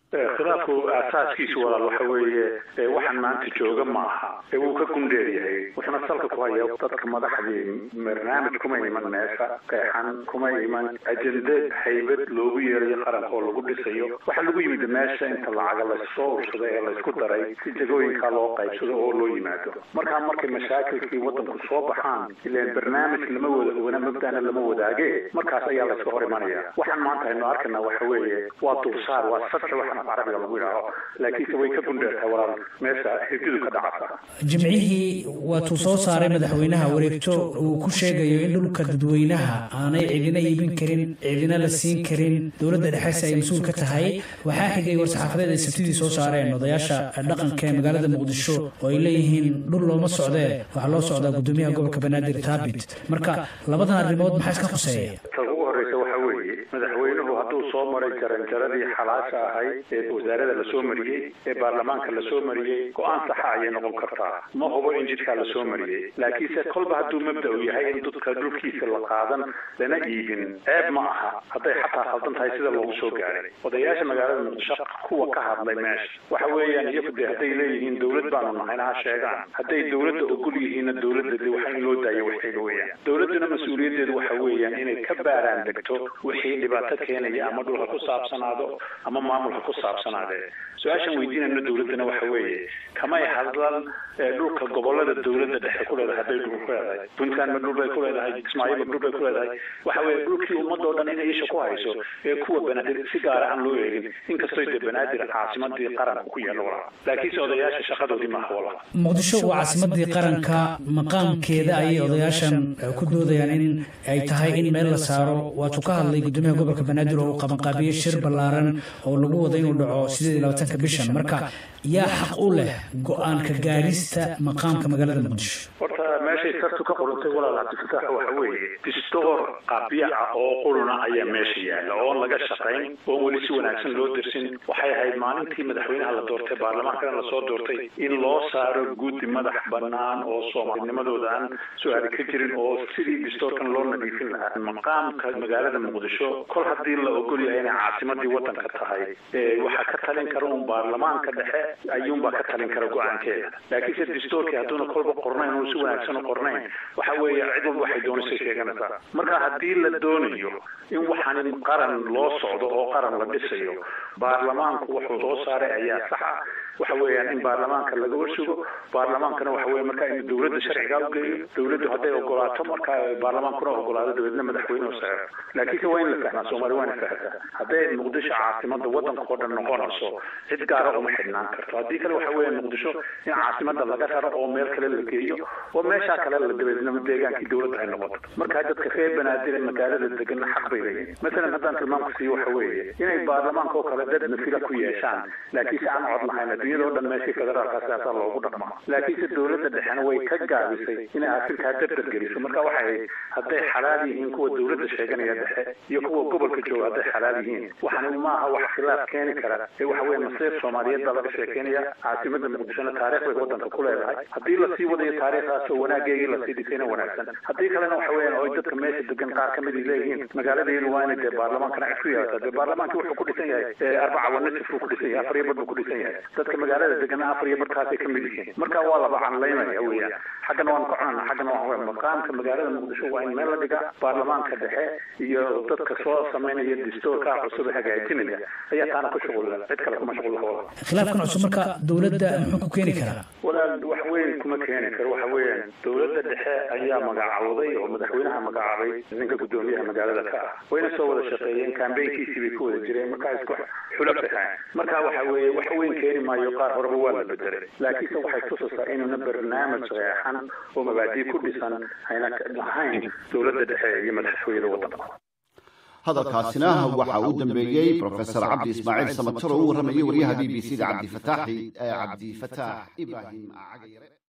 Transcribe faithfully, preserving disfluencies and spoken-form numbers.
khilaafku aasaaskiisu walaal waxa weeye waxaan maanta jooga maaha ee uu ka gundheer yahay wuxuuna salka ku hayaa dadka madaxdii barnaamij kuma iman meesha qeexan kuma iman ajende haybad loogu yeerayo qaranka oo lagu dhisayo waxa lagu yimid meesha inta lacaga la soo ursaday ee la isku daray si jagooyinka loo qaybsado oo loo yimaado marka markay mashaakilkii wadanku soo baxaan ileen barnaamij lama wada wana mabdana lama wadaage markaas ayaa la isku hor imanaya waxaan maanta aynu arkana waxa weeye waa dulsaar waa saddex waxaan carabiga lagu yidhaaho laakiinse way ka gundheertahay walaal meesha hirdidu ka dhacasa jimcihii waatuu soo saaray madaxweynaha wareegto uu ku sheegayo in dhulka dadweynaha aanay cidina iibin karin cidina la siin karin dowladda dhexe ay mas-uul ka tahay waxaa xigay war-saxaafadeed ay sabtidii soo saareen odayaasha dhaqanka ee magaalada muqdisho oo ay leeyihiin dhul looma socdee waxaa loo socdaa gudoomiyaha gobolka banaadir taabit marka labadan arrimood maxaa iska khuseeya madaxweynuhu hadduu soo maray jaranjaradii xalaasha ahayd ee wasaarada lasoo mariyey ee baarlamaanka lasoo mariyey go-aan saxa ayay noqon kartaa ma hubo in jidkaa lasoo mariyey laakiinse kolba hadduu mabda u yahay in dadka dhulkiisa la qaadan lana iibin ceeb ma aha hadday xataa khaldan tahay sida loogu soo gaaray odayaasha magaalada muqdisho kuwa ka hadlay meesha waxa weeyaan iyagu de hadday leeyihiin dowlad baanu nahayna ha sheegaan hadday dowladda ogol yihiinna dowladda de waxa in loo daayo waxayga weeyaan dowladduna mas-uuliyaddeedu waxa weeyaan inay ka baaraan degto wixii dhibaato keenaya ama dhul ha ku saabsanaado ama maamul ha ku saabsanaadee su-aashan weydiinayno dowladdana waxa weeye kamay hadlan dhulka gobolada dowladda dhexe ku leedahay hadday dhul ku leedahay puntland ma dhul bay ku leedahay kismaayo ma dhul bay ku leedahay waxa weeye dhulkii ummadoo dhan inay isha ku hayso ee kuwa banaadir si gaara aan loo eegin inkastoo dee banaadir caasimadii qaranka ku yaalo walaa laakiinse odayaasha shaqadoodii maaha walaa muqdisho waa caasimadii qaranka maqaamkeeda ayay odayaashan ku doodayaan in ay tahay in meel la saaro waatuu ka hadlay gudoomiyaha gobolka banaadir oo uu qabanqaabiyey shir ballaaran oo lagu wada inuu dhaco sideed iyo labaatanka bishan marka yaa xaq u leh go-aanka gaarista maqaamka magaalada muqdisho horta meeshay sartu ka qorantay walaal cabdifataax waxa weeye distoor qaabiyaca oo quruna ayaa meesha yaalla oo laga shaqayn oo weli si wanaagsan loo dirsin waxay ahayd maalintii madaxweynaha la doortay baarlamaankana lasoo doortay in loo saaro guddi madax bannaan oo soomaalinimadooda aan su-aali ka jirin oo sidii distoorkan loo nadiifin lahaa maqaamka magaalada muqdisho kol haddii la ogol yahay inay caasimadii wadanka tahay waxaa ka talin kara un baarlamaanka dhexe ayuunbaa ka talin kara go-aankeeda laakiinse distoorkii hadduuna kolba qornayn oo si wanaagsan u qornayn waxa weeye cid walba waxay doonaysa sheeganaysaa marka haddii la doonayo in waxaan qaran loo socdo oo qaran la dhisayo baarlamaanku wuxuu soo saaray ayaa saxa waxa weeyaan in baarlamaanka laga warshugo baarlamaankana waxa weeye marka in dowladda sharciga u geeyo dowladdu hadday ogolaato marka baarlamaankuna ogolaado dabeedna madaxweynuhu saaro laakiinse waa in la fahmaa soomaali waa in fahmaa hadday muqdisho caasimada wadanka oo dhan noqonayso cid gaara uma xidhnaan karto haddii kale waxa weeye muqdisho in caasimada laga raro oo meel kale la geeyo oo meeshaa kale la dabeedna deegaankii dowladda ay noqoto marka dadka reer banaadir ee magaalada degan xaq bay leeyihiin masalan haddaan tilmaamku siiyo waxa weeye inay baarlamaanka oo kale dad nafila ku yeeshaan laakiinse aan cod lahayn adduunyada oo dhan meeshii federaalka siyaasaa loogu dhaqmaa laakiinse dowladda dhexena way ka gaabisay inay arrintaa dardar geliso marka waxay hadday xalaal yihiin kuwa dowladda sheeganaya dhexe iyo kuwa gobolka jooga hadday xalaal yihiin waxani maaha wax khilaaf keeni kara ee waxa weeye masiir soomaaliyeed baa laga sheekeynaya caasimada muqdishona taariikh bay wadanka ku leedahay haddii lasii wadayo taariikhdaas oo wanaageegii lasii dhisayna wanaagsan haddii kalena waxa weeyaan oo dadka meesha degan qaar ka mid ay leeyihiin magaaladeenu waa inay dee baarlamaankana cid ku yeelata dee baarlamaankii wuxuu ku dhisan yahay arbaca wanasif buu ku dhisan yahay afar iyo bar buu ku dhisan yahay dadka magaalada degana afar iyo barkaasay ka mid yihiin marka waa laba canlaynaya weeyaan xaggana waan kacunana xaggana waan weyn maqaamka magaalada muqdisho waa in meel la dhiga baarlamaanka dhexe iyo dadka soo samaynaya distoorka cusub hagaajinaya ayaa taana ku shuqul cid kale kuma shuqul laha khilaafkan cusub marka dowladda muxuu ku keeni karaa walaal wax weyn kuma keeni karo waxa weeyaan dowladda dhexe ayaa magacawday oo madaxweynaha magacaabay ninka gudoomiyaha magaalada ka ah wayna soo wada shaqeeyeen kambeynkiisii bay ku wada jireen markaa isku xulaf ahaan marka waxa weeye wax weyn keeni maayo qaar horeba waa la bedelay laakiinse waxay tusaysaa inuuna barnaamij reexan oo mabaadii ku dhisan ayna lahayn dowladda dhexe iyo madaxtooyada wadanka hadalkaasina waxa uu dambeeyey professor cabdi ismaaciil samatar oo u warramayay wariyaha b b c da cabdifataax ibraahim cagayare